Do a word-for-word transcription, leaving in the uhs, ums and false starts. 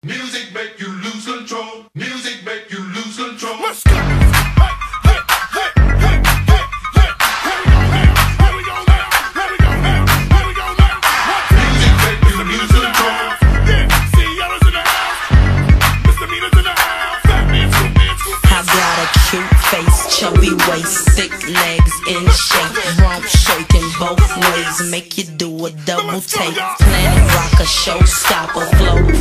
Music make you lose control. Music make you lose control. Let's go. Hey, hey, hey, hey, hey, hey, hey. Here we go now. Here we go now. Here we go now. Music make you lose control. Yeah, C E O's in the house. Misdemeanors in the house. Fat man, scoop man, scoop man. I got a cute face, chubby waist, thick legs in shape, rump shaking both ways, make you do a double take. Planet rock, a showstopper, flow